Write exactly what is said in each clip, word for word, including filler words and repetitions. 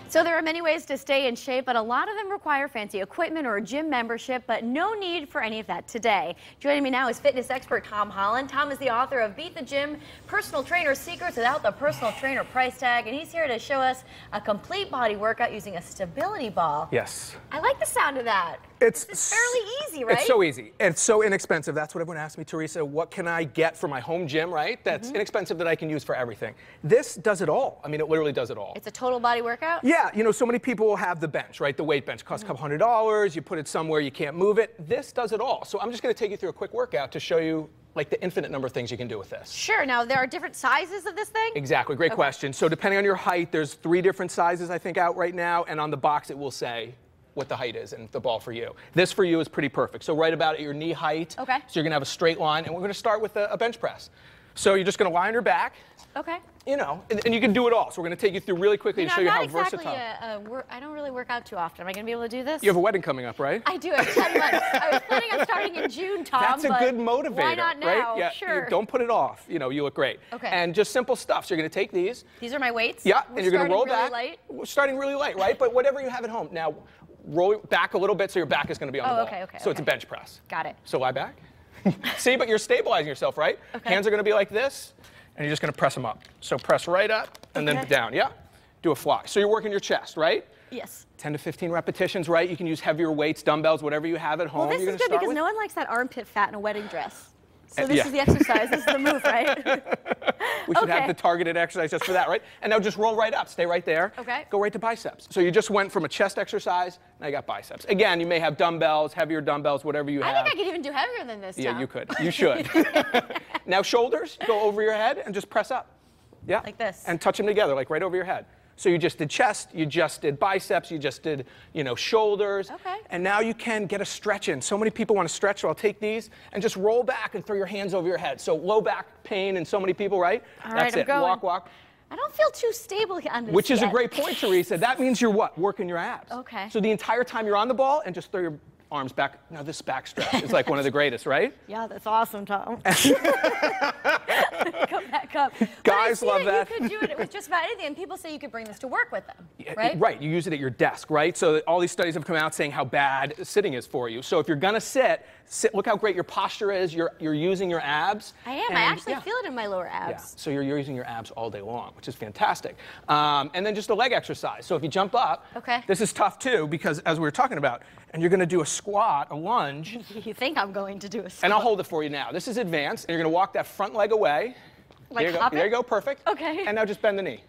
So there are many ways to stay in shape, but a lot of them require fancy equipment or a gym membership, but no need for any of that today. Joining me now is fitness expert Tom Holland. Tom is the author of Beat the Gym, Personal Trainer Secrets Without the Personal Trainer Price Tag, and he's here to show us a complete body workout using a stability ball. Yes. I like the sound of that. It's, it's fairly easy, right? It's so easy. It's so inexpensive. That's what everyone asks me, Teresa. What can I get for my home gym, right? That's mm-hmm. inexpensive that I can use for everything. This does it all. I mean, it literally does it all. It's a total body workout? Yeah. You know, so many people will have the bench, right? The weight bench costs mm-hmm. a couple hundred dollars. You put it somewhere, you can't move it. This does it all. So I'm just going to take you through a quick workout to show you like the infinite number of things you can do with this. Sure. Now, there are different sizes of this thing? Exactly. Great okay. question. So depending on your height, there's three different sizes, I think, out right now. And on the box, it will say what the height is and the ball for you. This for you is pretty perfect. So right about at your knee height. Okay. So you're going to have a straight line. And we're going to start with a, a bench press. So you're just going to lie on your back. Okay. You know, and, and you can do it all. So we're going to take you through really quickly you know, to show you how exactly versatile. A, a work, I don't really work out too often. Am I going to be able to do this? You have a wedding coming up, right? I do. I have ten months. I was planning on starting in June, Tom. That's a but good motivator, why not now? Right? Yeah, sure. You don't put it off. You know, you look great. Okay. And just simple stuff. So you're going to take these. These are my weights? Yeah, We're and you're going to roll really back. Light? We're starting really light, right? But whatever you have at home. Now, roll back a little bit so your back is going to be on oh, the ball. okay, okay. So okay. it's a bench press. Got it. So lie back. See, but you're stabilizing yourself, right? Okay. Hands are going to be like this, and you're just going to press them up. So press right up and okay. then down. Yeah. Do a fly. So you're working your chest, right? Yes. ten to fifteen repetitions, right? You can use heavier weights, dumbbells, whatever you have at home. Well, this you're is good because with. no one likes that armpit fat in a wedding dress. So Uh, this yeah. is the exercise. This is the move, right? We should okay. have the targeted exercise just for that, right? And now just roll right up. Stay right there. Okay. Go right to biceps. So you just went from a chest exercise, now you got biceps. Again, you may have dumbbells, heavier dumbbells, whatever you I have. think I could even do heavier than this, Tom. Yeah, you could. You should. Now shoulders, go over your head and just press up. Yeah. Like this. And touch them together, like right over your head. So you just did chest, you just did biceps, you just did, you know, shoulders. Okay. And now you can get a stretch in. So many people want to stretch, so I'll take these and just roll back and throw your hands over your head. So low back pain in so many people, right? All That's right, I'm it. going. Walk, walk. I don't feel too stable on this Which is yet. a great point, Teresa. That means you're what? Working your abs. Okay. So the entire time you're on the ball and just throw your arms back. Now this back stretch is like one of the greatest, right? Yeah, that's awesome, Tom. Come back up. Guys love that. You could do it with just about anything, and people say you could bring this to work with them, right? Right. You use it at your desk, right? So all these studies have come out saying how bad sitting is for you. So if you're gonna sit, sit. Look how great your posture is. You're you're using your abs. I am. And, I actually yeah. feel it in my lower abs. Yeah. So you're, you're using your abs all day long, which is fantastic. Um, and then just a leg exercise. So if you jump up, okay. This is tough too because as we were talking about, and you're going to do a squat, a lunge. You think I'm going to do a squat? And I'll hold it for you now. This is advanced, and you're going to walk that front leg away. Like there you hop go. it? There you go. Perfect. Okay. And now just bend the knee.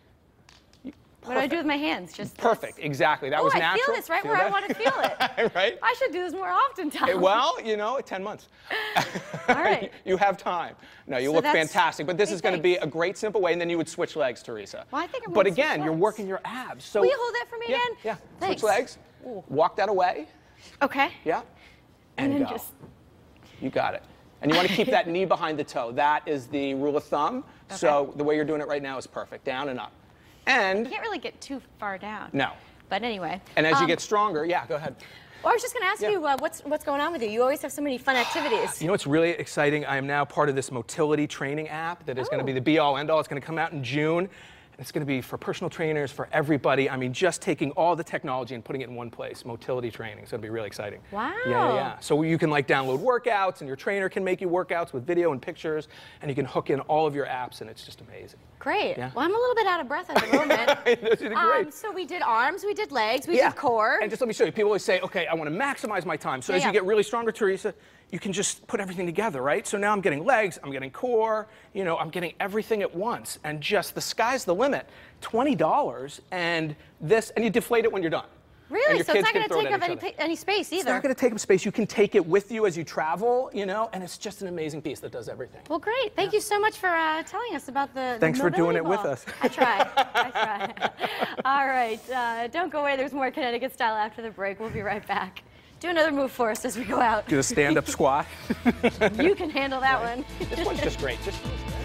What do I do with my hands? Just perfect. This? Exactly. That oh, was I natural. feel this right feel where that? I want to feel it. Right? I should do this more often, Tom. Hey, well, you know, ten months. All right. You have time. No, you so look fantastic. But this hey, is going to thanks. be a great, simple way, and then you would switch legs, Teresa. Well, I think I'm But gonna again, switch you're legs. working your abs. So will you hold that for me yeah, again? Yeah. Thanks. Switch legs. Ooh. Walk that away. Okay. Yeah. And, And then go. just. You got it. And you want to keep that knee behind the toe. That is the rule of thumb. Okay. So the way you're doing it right now is perfect. Down and up. And You can't really get too far down. no. But anyway. And as um, you get stronger, yeah, go ahead. Well, I was just going to ask Yeah. you, uh, what's what's going on with you? You always have so many fun activities. You know what's really exciting? I am now part of this motility training app that is Oh. going to be the be-all, end-all. It's going to come out in June. It's going to be for personal trainers, for everybody. I mean, just taking all the technology and putting it in one place. Motility training. It's going to be really exciting. Wow. Yeah, yeah, yeah. So you can like download workouts, and your trainer can make you workouts with video and pictures, and you can hook in all of your apps, and it's just amazing. Great. Yeah. Well, I'm a little bit out of breath at the moment. You did great. Um, so we did arms, we did legs, we Yeah. did core. And just let me show you. People always say, okay, I want to maximize my time. So Yeah, as yeah. you get really stronger, Teresa, you can just put everything together, right? So now I'm getting legs, I'm getting core, you know, I'm getting everything at once. And just the sky's the limit. twenty dollars and this, and you deflate it when you're done. And Really? your So it's kids not can going to throw it take at up any, each other. pa- any space either. It's not going to take up space. You can take it with you as you travel, you know, and it's just an amazing piece that does everything. Well, great. Thank you so much for uh, telling us about the the Thanks for doing mobility it with ball. us. I try. I try. All right. Uh, don't go away. There's more Connecticut Style after the break. We'll be right back. Do another move for us as we go out. Do a stand-up squat. You can handle that one. This one's just great. Just